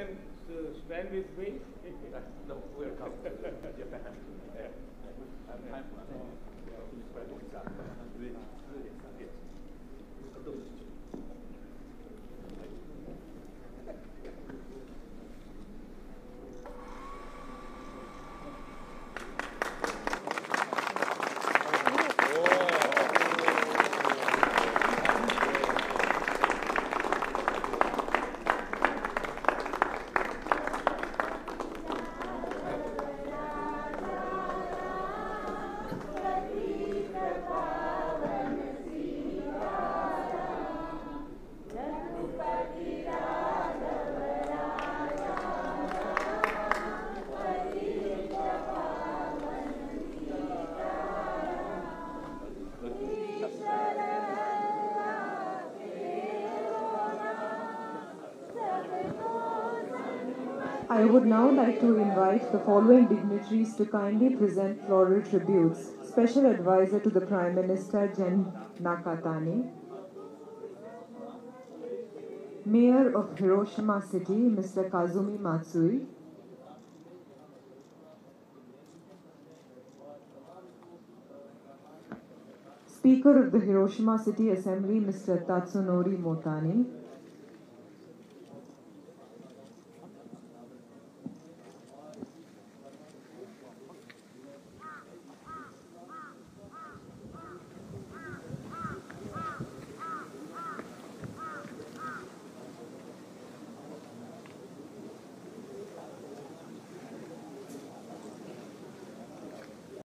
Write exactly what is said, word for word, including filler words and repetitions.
can uh, stand with me? No, welcome to Japan. Yeah. I'm, I'm, I would now like to invite the following dignitaries to kindly present floral tributes. Special Advisor to the Prime Minister, Jen Nakatani. Mayor of Hiroshima City, Mister Kazumi Matsui. Speaker of the Hiroshima City Assembly, Mister Tatsunori Motani.